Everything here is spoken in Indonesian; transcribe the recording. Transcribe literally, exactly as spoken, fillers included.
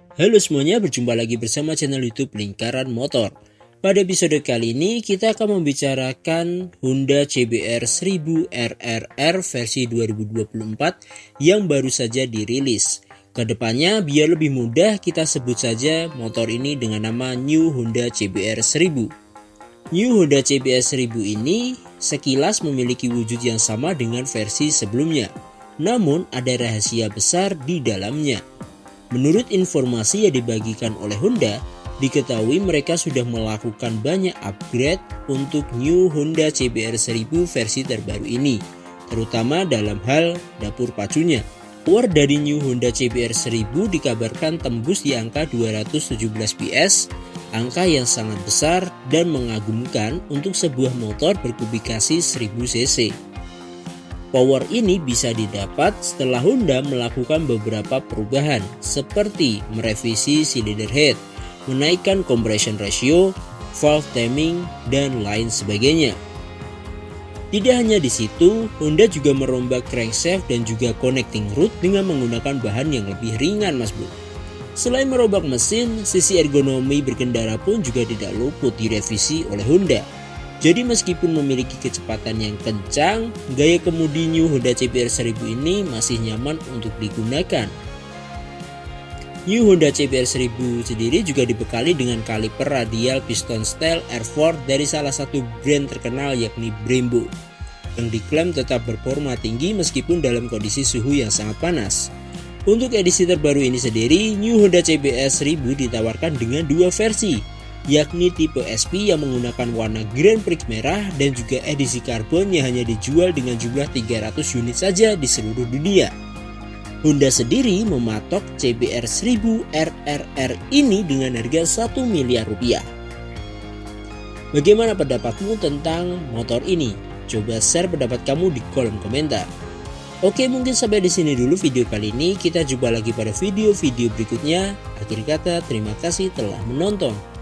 Halo semuanya, berjumpa lagi bersama channel YouTube Lingkaran Motor. Pada episode kali ini kita akan membicarakan Honda C B R seribu R R R versi dua ribu dua puluh empat yang baru saja dirilis. Kedepannya biar lebih mudah kita sebut saja motor ini dengan nama New Honda C B R seribu. New Honda C B R seribu ini sekilas memiliki wujud yang sama dengan versi sebelumnya. Namun ada rahasia besar di dalamnya. Menurut informasi yang dibagikan oleh Honda, diketahui mereka sudah melakukan banyak upgrade untuk New Honda C B R seribu versi terbaru ini, terutama dalam hal dapur pacunya. Power dari New Honda C B R seribu dikabarkan tembus di angka dua ratus tujuh belas P S, angka yang sangat besar dan mengagumkan untuk sebuah motor berkubikasi seribu cc. Power ini bisa didapat setelah Honda melakukan beberapa perubahan seperti merevisi cylinder head, menaikkan compression ratio, valve timing, dan lain sebagainya. Tidak hanya di situ, Honda juga merombak crankshaft dan juga connecting rod dengan menggunakan bahan yang lebih ringan, Mas Bro. Selain merombak mesin, sisi ergonomi berkendara pun juga tidak luput direvisi oleh Honda. Jadi meskipun memiliki kecepatan yang kencang, gaya kemudi New Honda C B R seribu ini masih nyaman untuk digunakan. New Honda C B R seribu sendiri juga dibekali dengan kaliper radial piston style R empat dari salah satu brand terkenal yakni Brembo, yang diklaim tetap performa tinggi meskipun dalam kondisi suhu yang sangat panas. Untuk edisi terbaru ini sendiri, New Honda C B R seribu ditawarkan dengan dua versi, yakni tipe S P yang menggunakan warna Grand Prix merah dan juga edisi karbon yang hanya dijual dengan jumlah tiga ratus unit saja di seluruh dunia. Honda sendiri mematok C B R seribu R R R ini dengan harga satu miliar rupiah. Bagaimana pendapatmu tentang motor ini? Coba share pendapat kamu di kolom komentar. Oke, mungkin sampai di sini dulu video kali ini. Kita jumpa lagi pada video-video berikutnya. Akhir kata, terima kasih telah menonton.